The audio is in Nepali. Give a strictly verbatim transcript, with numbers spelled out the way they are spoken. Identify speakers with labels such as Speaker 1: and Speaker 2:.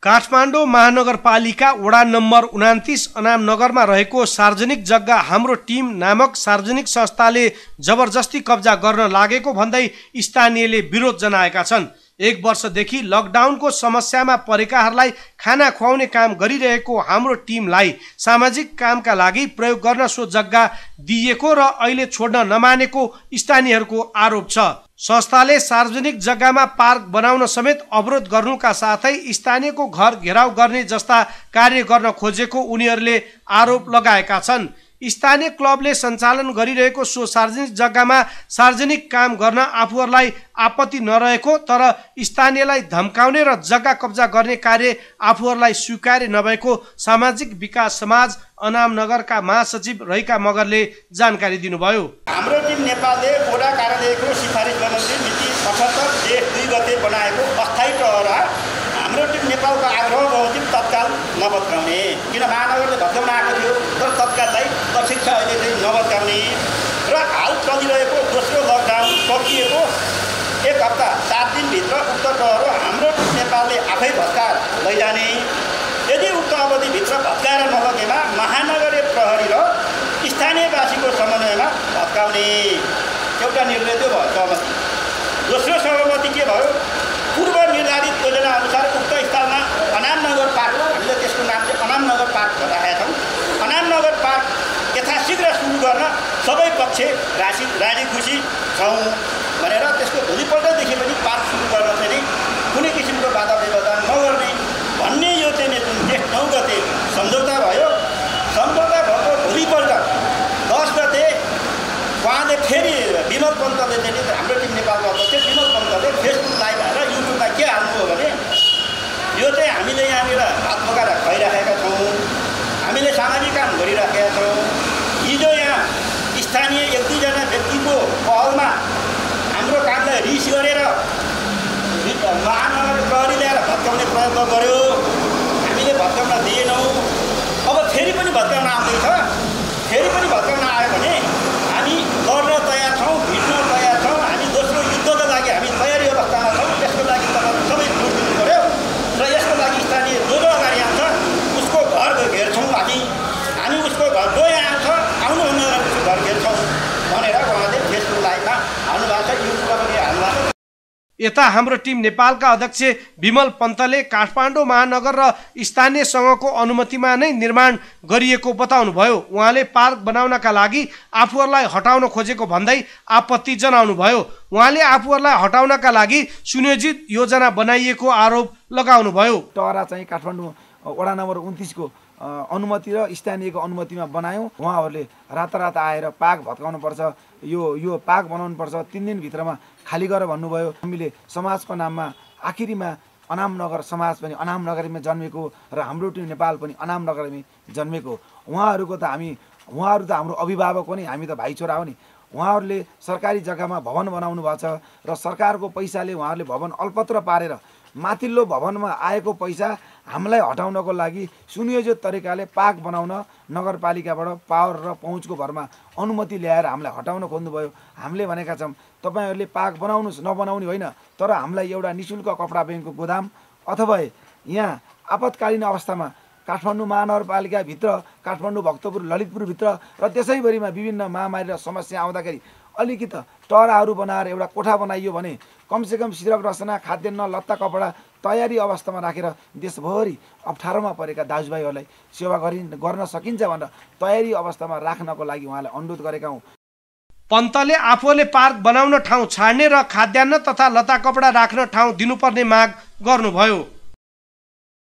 Speaker 1: काठमाडौँ महानगरपालिका वडा नम्बर उनान्तीस अनाम नगरमा रहेको सार्वजनिक जग्गा हाम्रो टिम नामक सार्वजनिक संस्थाले जबरजस्ती कब्जा गर्न लागेको भन्दै स्थानीयले विरोध जनाएका छन्। एक वर्षदेखि लकडाउनको समस्यामा परेकाहरूलाई खाना खुवाउने काम गरिरहेको हाम्रो टिमलाई सामाजिक कामका लागि प्रयोग गर्न सो जग्गा दिइएको र अहिले छोड्न नमानेको स्थानीयहरूको आरोप छ। संस्थाले सार्वजनिक जग्गामा पार्क बनाउन समेत अवरोध गर्नुका साथै स्थानीयको घर घेराउ गर्ने जस्ता कार्य गर्न खोजेको उनीहरूले आरोप लगाएका छन्। स्थानीय क्लबले सञ्चालन गरिरहेको सो सार्वजनिक जग्गामा सार्वजनिक काम गर्न आफूहरूलाई आपत्ति नरहेको तर स्थानीयलाई धम्काउने र जग्गा कब्जा गर्ने कार्य आफूहरूलाई स्वीकार्य नभएको सामाजिक विकास समाज अनाम नगरका महासचिव रहिका मगरले जानकारी दिनुभयो।
Speaker 2: हाम्रो टिम नेपालले वडा कार्यालयको सिफारिस बमोजिम मिति अठहत्तर जेठ दुई गते बनाएको अस्थायी टहरा हाम्रो टिम नेपालको आग्रह बमोजिम तत्काल नबदलाउने, किन महानगरले भत्काउन आएको थियो तर तत्काललाई प्रशिक्ष अहिले चाहिँ नबदलाउने र हाल चलिरहेको दोस्रो लकडाउन सकिएको एक हप्ता सात दिनभित्र उक्त टहरो हाम्रो टिम नेपालले आफै भत्काएर लैजाने, यदि उक्त अवधिभित्र भत्काएर नलगेमा महानगरीय प्रहरी र स्थानीयवासीको समन्वयमा भत्काउने एउटा निर्णय त्यो भयो सहमति। दोस्रो सहमति के भयो, पूर्व निर्धारित योजना अनुसार उक्त स्थलमा अनाम नगर पार्क, हामीले त्यसको नाम चाहिँ अनाम नगर पार्क राखेका छौँ, अनाम नगर पार्क यथाशीघ्र सुरु गर्न सबै पक्ष राशि राजी खुसी छौँ भनेर त्यसको भोलिपल्टदेखि पनि पार्क सुरु गर्न चाहिँ कुनै किसिमको बाधा व्यवधान नगर्ने भन्ने यो चाहिँ जुन जेठ नौ गते सम्झौता भयो। सम्झौता भएको भोलिपल्ट दस गते उहाँले फेरि विमल पन्तले चाहिँ हाम्रो टिम नेपालको अध्यक्ष विमल पन्तले फेसबुक लाइभ आएर युट्युबमा के हाल्नुभयो भने यो चाहिँ हामीले यहाँनिर भात पकाएर खुवाइराखेका छौँ, हामीले सामाजिक काम गरिराखेका छौँ, हिजो यहाँ स्थानीय एक दुईजना व्यक्तिको पहलमा हाम्रो कामलाई रिस गरेर महानगर प्रहरी ल्याएर भत्काउने प्रयत्न गर्यो, हामीले भत्काउन दिएनौँ। अब फेरि पनि भत्काउन आउँदैछ, फेरि पनि भत्काउन आयो भने हामी लड्न तयार छौँ, भिड्न तयार छौँ, हामी दोस्रो युद्धका लागि हामी तयारी अवस्थामा छौँ। त्यसको लागि तपाईँले सबै जोड दिनु पऱ्यो र यसको लागि स्थानीय जो जो अगाडि आउँछ उसको घर घेर्छौँ, हामी हामी उसको घर जो यहाँ आउँछ आउनुभन्दा उसको घर घेर्छौँ भनेर उहाँले फेसबुक लाइभमा हाल्नुभएको छ, युट्युबमा पनि हाल्नुभएको छ।
Speaker 1: यता हाम्रो टिम नेपालका अध्यक्ष विमल पन्तले काठमाडौँ महानगर र स्थानीयसँगको अनुमतिमा नै निर्माण गरिएको बताउनुभयो। उहाँले पार्क बनाउनका लागि आफूहरूलाई हटाउन खोजेको भन्दै आपत्ति जनाउनुभयो। उहाँले आफूहरूलाई हटाउनका लागि सुनियोजित योजना बनाइएको आरोप लगाउनुभयो।
Speaker 3: टहरा चाहिँ काठमाडौँ वडा नम्बर उन्तिसको अनुमति र स्थानीयको अनुमतिमा बनायौँ। उहाँहरूले रातारात आएर पार्क भत्काउनुपर्छ, यो यो पार्क बनाउनुपर्छ, तिन दिनभित्रमा खाली गर भन्नुभयो। हामीले समाजको नाममा आखिरीमा अनाम नगर समाज पनि अनाम नगरमै जन्मेको र हाम्रो टिम नेपाल पनि अनाम नगरमै जन्मेको। उहाँहरूको त हामी उहाँहरू त हाम्रो अभिभावक हो नि, हामी त भाइचोरा हो नि। उहाँहरूले सरकारी जग्गामा भवन बनाउनु भएको छ र सरकारको पैसाले उहाँहरूले भवन अल्पत्र पारेर माथिल्लो भवनमा आएको पैसा हामीलाई हटाउनको लागि सुनियोजित तरिकाले पार्क बनाउन नगरपालिकाबाट पावर र पहुँचको भरमा अनुमति ल्याएर हामीलाई हटाउन खोज्नुभयो। हामीले भनेका छौँ तपाईँहरूले पार्क बनाउनुहोस्, नबनाउने होइन, तर हामीलाई एउटा निःशुल्क कपडा ब्याङ्कको गोदाम अथवा यहाँ आपतकालीन अवस्थामा काठमाडौँ महानगरपालिकाभित्र काठमाडौँ भक्तपुर ललितपुरभित्र र त्यसैभरिमा विभिन्न महामारी र समस्या आउँदाखेरि अलिकति टहराहरू बनाएर एउटा कोठा बनाइयो भने कमसेकम सिरक रसना खाद्यान्न लत्ता कपडा तयारी अवस्थामा राखेर देशभरि अप्ठ्यारोमा परेका दाजुभाइहरूलाई सेवा गरि गर्न सकिन्छ भनेर तयारी अवस्थामा राख्नको लागि उहाँलाई अनुरोध गरेका हौँ।
Speaker 1: पन्तले आफूले पार्क बनाउन ठाउँ छाड्ने र खाद्यान्न तथा लत्ता कपडा राख्न ठाउँ दिनुपर्ने माग गर्नुभयो।